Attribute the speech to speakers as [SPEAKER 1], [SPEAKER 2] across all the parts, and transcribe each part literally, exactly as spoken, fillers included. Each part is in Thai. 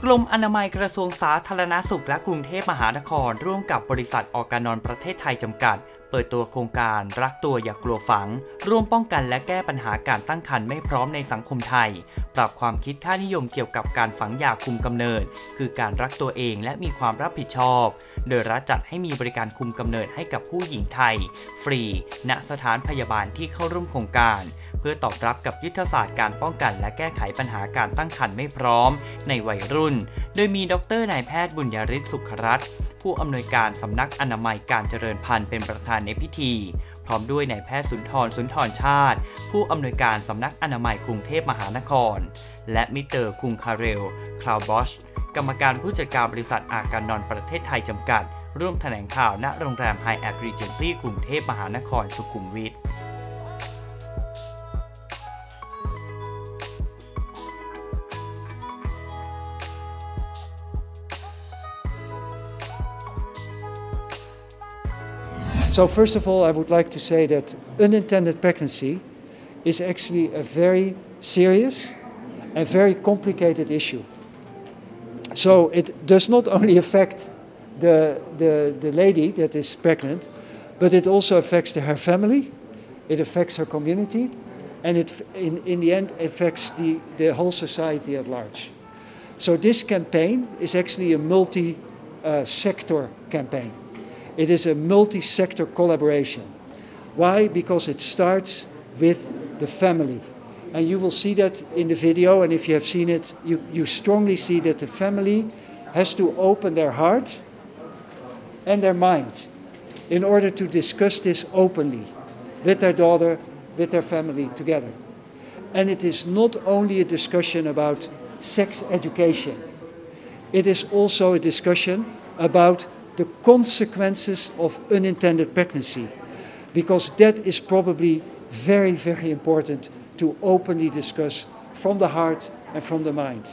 [SPEAKER 1] กรมอนามัยกระทรวงสาธารณสุขและกรุงเทพมหานครร่วมกับบริษัทออร์แกนอนประเทศไทยจำกัดเปิดตัวโครงการรักตัวอย่ากลัวฝังร่วมป้องกันและแก้ปัญหาการตั้งครรภ์ไม่พร้อมในสังคมไทยปรับความคิดค่านิยมเกี่ยวกับการฝังยาคุมกำเนิดคือการรักตัวเองและมีความรับผิดชอบโดยรัฐจัดให้มีบริการคุมกำเนิดให้กับผู้หญิงไทยฟรีณสถานพยาบาลที่เข้าร่วมโครงการเพื่อตอบรับกับยุทธศาสตร์การป้องกันและแก้ไขปัญหาการตั้งครรภ์ไม่พร้อมในวัยรุ่นโดยมีดร.นายแพทย์บุญยฤทธิ์สุขรัตน์ผู้อำนวยการสำนักอนามัยการเจริญพันธุ์เป็นประธานในพิธีพร้อมด้วยนายแพทย์สุนทรสุนทรชาติผู้อำนวยการสำนักอนามัยกรุงเทพมหานครและมิสเตอร์คุงคาเรลคลาวบอชกรรมการผู้จัดการบริษัทอาการนอนประเทศไทยจำกัดร่วมแถลงข่าวณโรงแรมไฮแอทรีเจนซีกรุงเทพมหานครสุขุมวิท
[SPEAKER 2] So first of all, I would like to say that unintended pregnancy is actually a very serious and very complicated issue. So it does not only affect the, the, the lady that is pregnant, but it also affects her family, it affects her community, and it, in, in the end affects the, the whole society at large. So this campaign is actually a multi-sector uh, campaign. It is a multi-sector collaboration. Why? Because it starts with the family. And you will see that in the video, and if you have seen it, you, you strongly see that the family has to open their heart and their mind in order to discuss this openly with their daughter, with their family together. And it is not only a discussion about sex education. It is also a discussion about the consequences of unintended pregnancy, because that is probably very, very important to openly discuss from the heart and from the mind.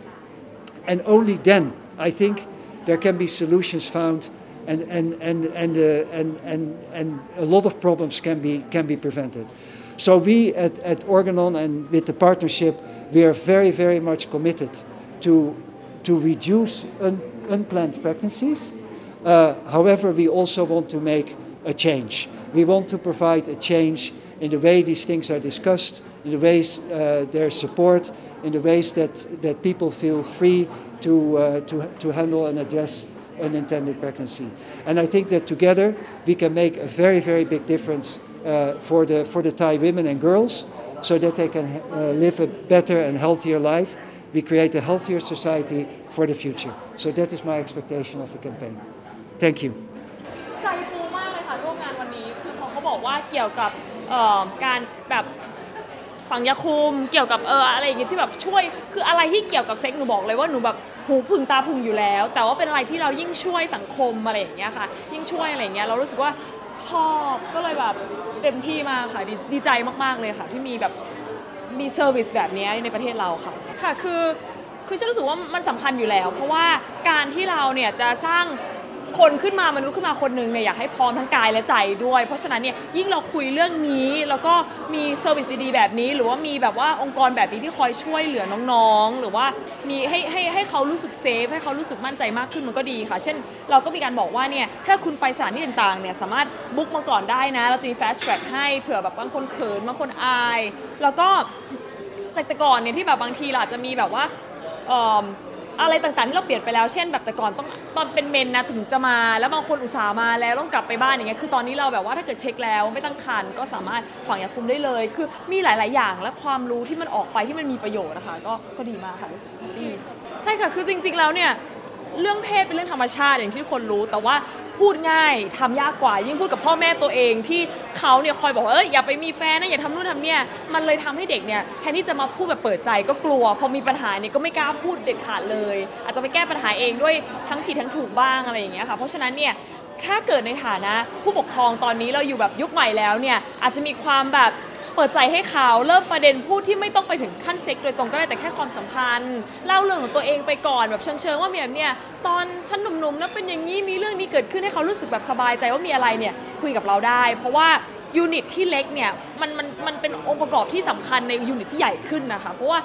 [SPEAKER 2] And only then, I think, there can be solutions found and, and, and, and, uh, and, and, and a lot of problems can be, can be prevented. So we at, at Organon and with the partnership, we are very, very much committed to, to reduce un, unplanned pregnancies. Uh, however, we also want to make a change. We want to provide a change in the way these things are discussed, in the ways uh, there's support, in the ways that, that people feel free to, uh, to, to handle and address unintended pregnancy. And I think that together we can make a very, very big difference uh, for, the, for the Thai women and girls so that they can uh, live a better and healthier life. We create a healthier society for the future. So that is my expectation of the campaign. Thank you.
[SPEAKER 3] ใจฟูมากเลยค่ะร่วมงานวันนี้คือพอเขาบอกว่าเกี่ยวกับการแบบฝังยาคุมเกี่ยวกับเอออะไรอย่างเงี้ยที่แบบช่วยคืออะไรที่เกี่ยวกับเซ็กหนูบอกเลยว่าหนูแบบหูพึ่งตาพึ่งอยู่แล้วแต่ว่าเป็นอะไรที่เรายิ่งช่วยสังคมอะไรอย่างเงี้ยค่ะยิ่งช่วยอะไรอย่างเงี้ยเรารู้สึกว่าชอบก็เลยแบบเต็มที่มากค่ะดีใจมากๆเลยค่ะที่มีแบบมีเซอร์วิสแบบนี้ในประเทศเราค่ะค่ะคือคือฉันรู้สึกว่ามันสำคัญอยู่แล้วเพราะว่าการที่เราเนี่ยจะสร้างคนขึ้นมามนุษย์ขึ้นมาคนหนึ่งเนี่ยอยากให้พร้อมทั้งกายและใจด้วยเพราะฉะนั้นเนี่ยยิ่งเราคุยเรื่องนี้แล้วก็มีเซอร์วิสดีๆแบบนี้หรือว่ามีแบบว่าองค์กรแบบนี้ที่คอยช่วยเหลือน้องๆหรือว่ามีให้ให้ให้เขารู้สึกเซฟให้เขารู้สึกมั่นใจมากขึ้นมันก็ดีค่ะเช่นเราก็มีการบอกว่าเนี่ยถ้าคุณไปสถานที่ต่างๆเนี่ยสามารถบุ๊กมาก่อนได้นะเราจะมี fast track ให้เผื่อแบบบางคนเขินบางคนอายแล้วก็จากแต่ก่อนเนี่ยที่แบบบางทีเราอาจจะมีแบบว่าอะไรต่างๆที่เราเปลี่ยนไปแล้วเช่นแบบแต่ก่อนต้องตอนเป็นเมนนะถึงจะมาแล้วบางคนอุตส่าห์มาแล้วต้องกลับไปบ้านอย่างเงี้ยคือตอนนี้เราแบบว่าถ้าเกิดเช็คแล้วไม่ตั้งครรภ์ก็สามารถฝังยาคุมได้เลยคือมีหลายๆอย่างและความรู้ที่มันออกไปที่มันมีประโยชน์นะคะก็ก็ดีมากค่ะรู้สึกดีใช่ค่ะคือจริงๆแล้วเนี่ยเรื่องเพศเป็นเรื่องธรรมชาติอย่างที่ทุกคนรู้แต่ว่าพูดง่ายทำยากกว่ายิ่งพูดกับพ่อแม่ตัวเองที่เขาเนี่ยคอยบอกว่าเอ้ยอย่าไปมีแฟนนะอย่าทำนู่นทำเนี่ยมันเลยทำให้เด็กเนี่ยแทนที่จะมาพูดแบบเปิดใจก็กลัวพอมีปัญหาเนี่ยก็ไม่กล้าพูดเด็ดขาดเลยอาจจะไปแก้ปัญหาเองด้วยทั้งผิดทั้งถูกบ้างอะไรอย่างเงี้ยค่ะเพราะฉะนั้นเนี่ยถ้าเกิดในฐานะผู้ปกครองตอนนี้เราอยู่แบบยุคใหม่แล้วเนี่ยอาจจะมีความแบบเปิดใจให้เขาเริ่มประเด็นพูดที่ไม่ต้องไปถึงขั้นเซ็กโดยตรงก็ได้แต่แค่ความสัมพันธ์เล่าเรื่องของตัวเองไปก่อนแบบเชิงๆว่ามีแบบเนี่ยตอนฉันหนุ่มๆนะเป็นอย่างนี้มีเรื่องนี้เกิดขึ้นให้เขารู้สึกแบบสบายใจว่ามีอะไรเนี่ยคุยกับเราได้เพราะว่ายูนิตที่เล็กเนี่ยมันมันมันเป็นองค์ประกอบที่สำคัญในยูนิตที่ใหญ่ขึ้นนะคะเพราะว่า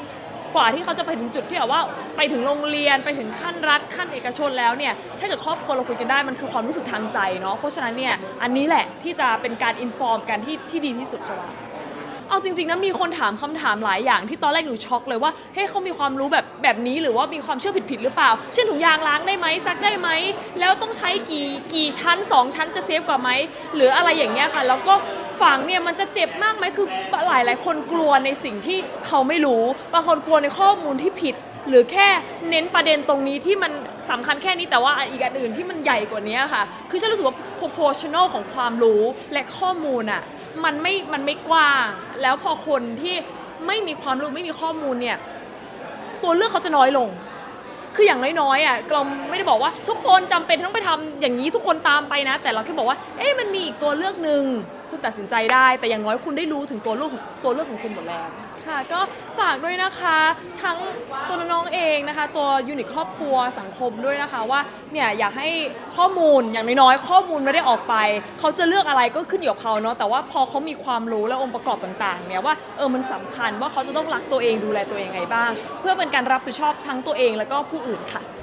[SPEAKER 3] กว่าที่เขาจะไปถึงจุดที่แบบว่าไปถึงโรงเรียนไปถึงขั้นรัฐขั้นเอกชนแล้วเนี่ยถ้าเกิดครอบครัวเราคุยกันได้มันคือความรู้สึกทางใจเนาะเพราะฉะนั้นเนี่ยอันนี้แหละที่จะเป็นการอินฟอร์มกันที่ที่ดีที่สุดใช่ไหมเอาจริงๆนะมีคนถามคำถามหลายอย่างที่ตอนแรกหนูช็อกเลยว่าเฮ้ยเขามีความรู้แบบแบบนี้หรือว่ามีความเชื่อผิดๆหรือเปล่าเช่นถุงยางล้างได้ไหมซักได้ไหมแล้วต้องใช้กี่กี่ชั้นสองชั้นจะเซฟกว่าไหมหรืออะไรอย่างเงี้ยค่ะแล้วก็ฝังเนี่ยมันจะเจ็บมากไหมคือหลายหลายคนกลัวในสิ่งที่เขาไม่รู้บางคนกลัวในข้อมูลที่ผิดหรือแค่เน้นประเด็นตรงนี้ที่มันสำคัญแค่นี้แต่ว่าอีกอันอื่นที่มันใหญ่กว่านี้ค่ะคือฉันรู้สึกว่า proportional ของความรู้และข้อมูลอ่ะมันไม่มันไม่กว้างแล้วพอคนที่ไม่มีความรู้ไม่มีข้อมูลเนี่ยตัวเลือกเขาจะน้อยลงคืออย่างน้อยๆอ่ะเราไม่ได้บอกว่าทุกคนจำเป็นต้องไปทำอย่างนี้ทุกคนตามไปนะแต่เราแค่บอกว่าเอ๊ะมันมีอีกตัวเลือกนึงคุณตัดสินใจได้แต่อย่างน้อยคุณได้รู้ถึงตัวเลือกตัวเลือกของคุณหมดแล้วค่ะก็ฝากด้วยนะคะทั้งตัวน้องๆเองนะคะตัวยูนิตครอบครัวสังคมด้วยนะคะว่าเนี่ยอยากให้ข้อมูลอย่างน้อยๆข้อมูลไม่ได้ออกไปเขาจะเลือกอะไรก็ขึ้นอยู่กับเขาเนาะแต่ว่าพอเขามีความรู้และองค์ประกอบต่างๆเนี่ยว่าเออมันสำคัญว่าเขาจะต้องรักตัวเองดูแลตัวเองไงบ้างเพื่อเป็นการรับผิดชอบทั้งตัวเองแล้วก็ผู้อื่นค่ะ